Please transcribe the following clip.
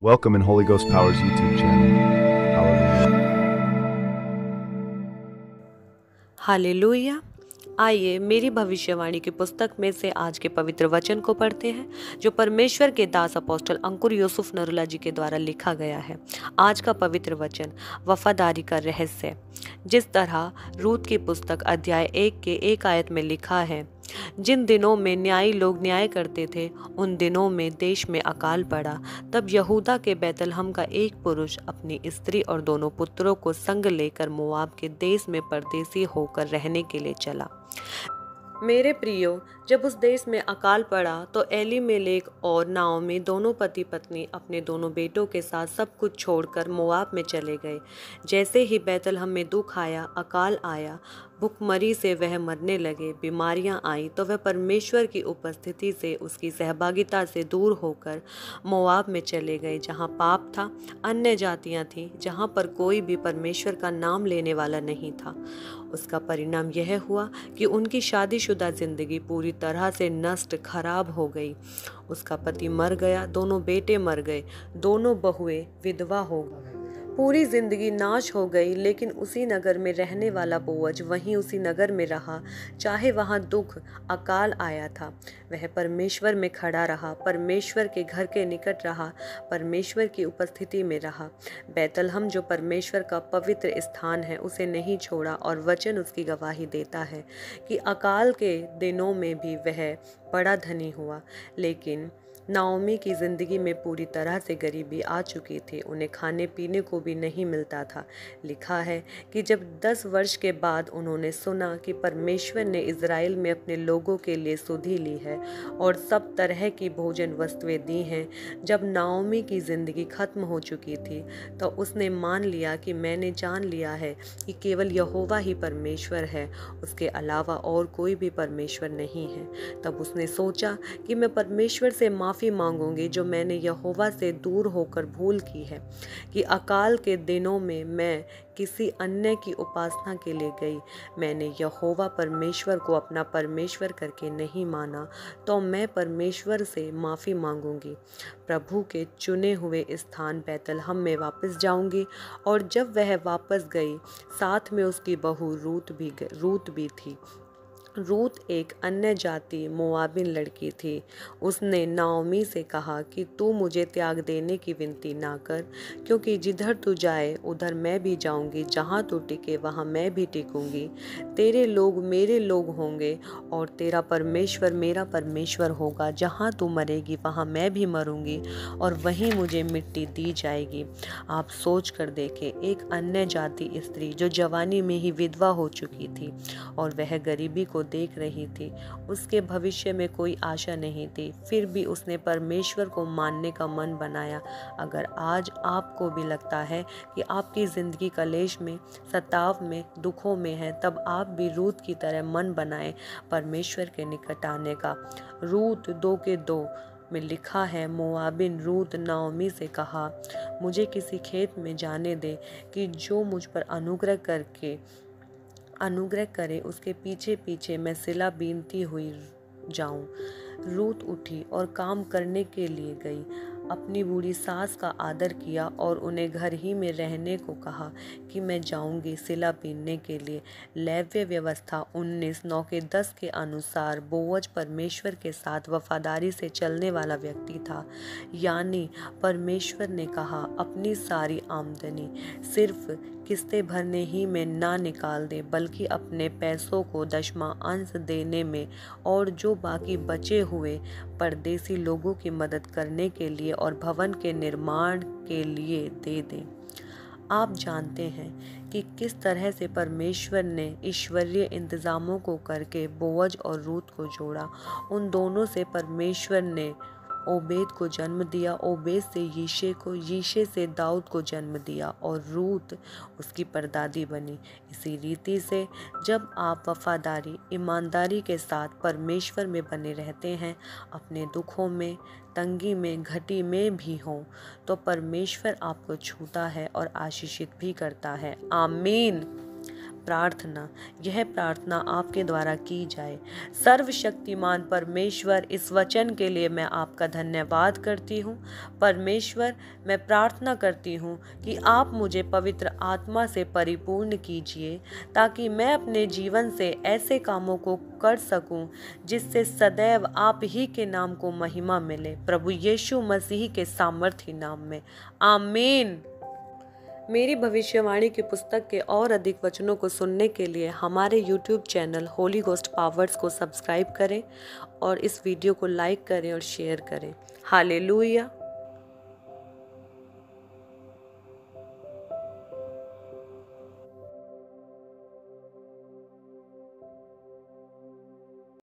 Welcome in Holy Ghost Power's YouTube channel. Hallelujah. Hallelujah. आइए मेरी भविष्यवाणी की पुस्तक में से आज के पवित्र वचन को पढ़ते हैं जो परमेश्वर के दास अपोस्टल अंकुर यूसुफ नरुला जी के द्वारा लिखा गया है। आज का पवित्र वचन वफादारी का रहस्य। जिस तरह रूत की पुस्तक अध्याय 1 के 1 आयत में लिखा है, जिन दिनों में न्यायी लोग न्याय करते थे उन दिनों में देश में अकाल पड़ा। तब यहूदा के बैतलहम का एक पुरुष अपनी स्त्री और दोनों पुत्रों को संग लेकर मोआब के देश में परदेसी होकर रहने के लिए चला। मेरे प्रियो, जब उस देश में अकाल पड़ा तो एलीमेलेक और नाओमी दोनों पति पत्नी अपने दोनों बेटों के साथ सब कुछ छोड़कर मोआब में चले गए। जैसे ही बैतलहम में दुख आया, अकाल आया, भुखमरी से वह मरने लगे, बीमारियां आई, तो वह परमेश्वर की उपस्थिति से, उसकी सहभागिता से दूर होकर मोआब में चले गए, जहां पाप था, अन्य जातियां थीं, जहां पर कोई भी परमेश्वर का नाम लेने वाला नहीं था। उसका परिणाम यह हुआ कि उनकी शादीशुदा जिंदगी पूरी तरह से नष्ट, खराब हो गई। उसका पति मर गया, दोनों बेटे मर गए, दोनों बहुएं विधवा हो गई, पूरी जिंदगी नाश हो गई। लेकिन उसी नगर में रहने वाला बोअज वहीं उसी नगर में रहा, चाहे वहां दुख, अकाल आया था। वह परमेश्वर में खड़ा रहा, परमेश्वर के घर के निकट रहा, परमेश्वर की उपस्थिति में रहा। बैतलहम जो परमेश्वर का पवित्र स्थान है, उसे नहीं छोड़ा, और वचन उसकी गवाही देता है कि अकाल के दिनों में भी वह बड़ा धनी हुआ। लेकिन नाओमी की ज़िंदगी में पूरी तरह से गरीबी आ चुकी थी, उन्हें खाने पीने को भी नहीं मिलता था। लिखा है कि जब 10 वर्ष के बाद उन्होंने सुना कि परमेश्वर ने इज़राइल में अपने लोगों के लिए सुधि ली है और सब तरह की भोजन वस्तुएं दी हैं, जब नाओमी की ज़िंदगी खत्म हो चुकी थी, तो उसने मान लिया कि मैंने जान लिया है कि केवल यहोवा ही परमेश्वर है, उसके अलावा और कोई भी परमेश्वर नहीं है। तब उसने सोचा कि मैं परमेश्वर से माफ़ी मांगूंगी जो मैंने यहोवा से दूर होकर भूल की है, कि अकाल के दिनों में मैं किसी अन्य की उपासना के लिए गई, मैंने यहोवा परमेश्वर को अपना परमेश्वर करके नहीं माना, तो मैं परमेश्वर से माफ़ी मांगूंगी, प्रभु के चुने हुए स्थान बैतलहम में वापस जाऊंगी। और जब वह वापस गई, साथ में उसकी बहू रूत भी थी। रूत एक अन्य जाति मोआबिन लड़की थी। उसने नाओमी से कहा कि तू मुझे त्याग देने की विनती ना कर, क्योंकि जिधर तू जाए उधर मैं भी जाऊंगी, जहाँ तू टिके वहाँ मैं भी टिकूंगी। तेरे लोग मेरे लोग होंगे और तेरा परमेश्वर मेरा परमेश्वर होगा। जहाँ तू मरेगी वहाँ मैं भी मरूंगी और वहीं मुझे मिट्टी दी जाएगी। आप सोच कर देखें, एक अन्य जाति स्त्री जो जवानी में ही विधवा हो चुकी थी और वह गरीबी को देख रही थी, उसके भविष्य में कोई आशा नहीं थी, फिर भी उसने परमेश्वर को मानने का मन बनाया। अगर आज आपको भी लगता है कि आपकी ज़िंदगी कलेश में, सताव में, दुखों में है, तब आप भी रूत की तरह मन बनाएं परमेश्वर के निकट आने का। रूत 2 के 2 में लिखा है, मोआबिन रूत नाओमी से कहा, मुझे किसी खेत में जाने दे कि जो मुझ पर अनुग्रह करे, उसके पीछे पीछे मैं सिला बीनती हुई जाऊं। रूत उठी और काम करने के लिए गई, अपनी बूढ़ी सास का आदर किया और उन्हें घर ही में रहने को कहा कि मैं जाऊंगी सिला बीनने के लिए। लेव्य व्यवस्था 19:9 के 10 के अनुसार बोअज परमेश्वर के साथ वफादारी से चलने वाला व्यक्ति था, यानी परमेश्वर ने कहा अपनी सारी आमदनी सिर्फ किस्तें भरने ही में ना निकाल दे, बल्कि अपने पैसों को 10वां अंश देने में और जो बाकी बचे हुए परदेसी लोगों की मदद करने के लिए और भवन के निर्माण के लिए दे दें। आप जानते हैं कि किस तरह से परमेश्वर ने ईश्वरीय इंतज़ामों को करके बोअज और रूत को जोड़ा। उन दोनों से परमेश्वर ने ओबेद को जन्म दिया, ओबेद से यीशे को, यीशे से दाऊद को जन्म दिया और रूत उसकी परदादी बनी। इसी रीति से जब आप वफादारी, ईमानदारी के साथ परमेश्वर में बने रहते हैं, अपने दुखों में, तंगी में, घटी में भी हों, तो परमेश्वर आपको छूता है और आशीषित भी करता है। आमीन। प्रार्थना, यह प्रार्थना आपके द्वारा की जाए। सर्वशक्तिमान परमेश्वर, इस वचन के लिए मैं आपका धन्यवाद करती हूँ। परमेश्वर, मैं प्रार्थना करती हूँ कि आप मुझे पवित्र आत्मा से परिपूर्ण कीजिए, ताकि मैं अपने जीवन से ऐसे कामों को कर सकूं जिससे सदैव आप ही के नाम को महिमा मिले, प्रभु यीशु मसीह के सामर्थी नाम में, आमीन। मेरी भविष्यवाणी की पुस्तक के और अधिक वचनों को सुनने के लिए हमारे YouTube channel Holy Ghost Power's को सब्सक्राइब करें और इस वीडियो को लाइक करें और शेयर करें। हालेलुया।